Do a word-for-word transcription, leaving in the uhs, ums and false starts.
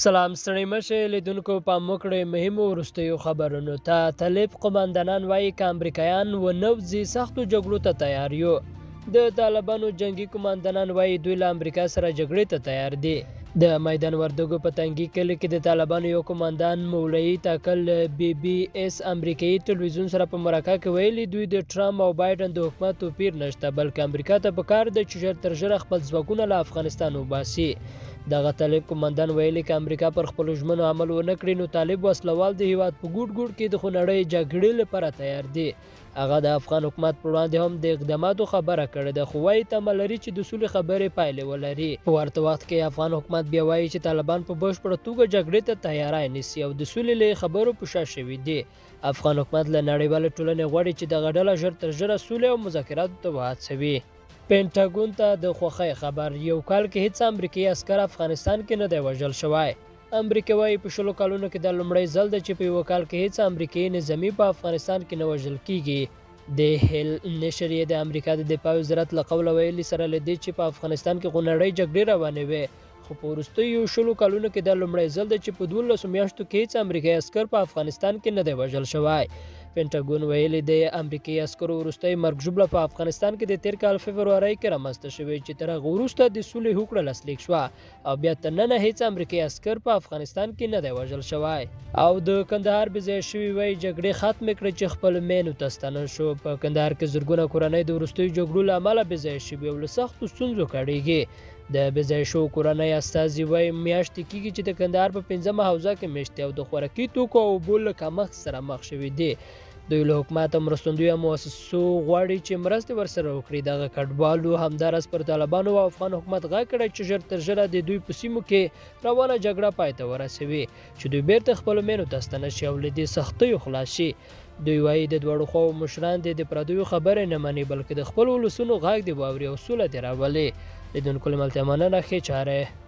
سلام ستړي مشه لیدونکو پام وکړئ مهمو وروستیو خبرونو ته. طالب قماندانان وایي که امریکایان ونوځي سختو جګړو ته تیار یو. د طالبانو جنگي قماندانان وایي دوی له امریکا سره جګړې ته تیار دي. د میدان وردګو په تنګي کلي کې د طالبانو یو قماندان مولوي ټاکل بي بي اس امریکایي ټلویزیون سره په مرکه کې ویلي دوی د ټرمپ او بایدن د حکومت توپیر نشته بلکې امریکا ته پکار ده چې ژر تر ژره خپل ځواکونه له افغانستان وباسي. دغه طالب قماندان ویلي که امریکا پر خپلو ژمنو عمل ونه کړي نو طالب وسلوال د هیواد په ګوټ ګوټ کې د خونړۍ جګړې لپاره تیار دي. هغه د افغان حکومت پر وړاندې هم د اقداماتو خبره کړې ده خو وایي تمه لري چې د سولې خبرې پایلې ولري. په ورته وخت کې افغان حکومت بیا وایي چې طالبان په بشپړه توګه جګړې ته تیاری نیسي او د سولې له خبرو په شا شوي دي. افغان حکومت له نړیوالې ټولنې غواړي چې دغه ډله ژر تر ژره سولې او مذاکراتو ته وهڅوي. پینټاګون ته د خوښۍ خبر. یو کال کې هیڅ امریکایي عسکر افغانستان کې نه دی وژل شوی. امریکا وایي په شلو کالونو کې دا لومړی ځل دی چې په یوه کال کې هیڅ امریکایي نظامي په افغانستان کې نه وژل کیږي. د هیل نشر یې د امریکا د دفاع وزارت له قوله ویلي سره له دې چې په افغانستان کې خونړۍ جګړې روانې وې خو په وروستیو شلو کالونو کې دا لومړی ځل دی چې په دولسو میاشتو کې هیڅ امریکایي عسکر په افغانستان کې نه دی وژل شوی. پینټاګون ویلي د امریکایي عسکرو وروستۍ مرګ ژوبله په افغانستان کې د تیر کال فبرورۍ کې رامنځته شوې چې تر هغه وروسته د سولې هوکړه لاسلیک شوه او بیا تر ننه هیڅ امریکایي عسکر په افغانستان کې نه دی وژل شوی. او د کندهار بې ځایه شوي وایي جګړې ختمې کړې چې خپلو مینو ته ستانه شو. په کندهار کې زرګونه کورنۍ د وروستیو جګړو له امله بې ځایه شوي او له سختو ستونزو کړېږي. د بې ځایه شوو کورنۍ استازي وایي میاشتې کېږي چې د کندهار په پنځمه حوزه کې میشتې او د خوراکي توکو او اوبو له کمښت سره مخ شوي دي. دوی له حکومت او مرستندویه مؤسسو غواړي چې مرستې ورسره وکړي. دغه کډوالو همداراز پر طالبانو او افغان حکومت غږ کړی چې ژر تر ژره د دوی په سیمو کې روانه جګړه پای ته ورسوي چې دوی بیرته خپلو مینو ته ستنه شي او له دې سختیو خلاص شي. دوی وایي د دواړو خواو مشران دې د پردیو خبرې نه مني بلکې د خپلو ولسونو غږ دې واوري او سوله دې راولي. لیدونکو له ملتیا مننه. ښې چارې.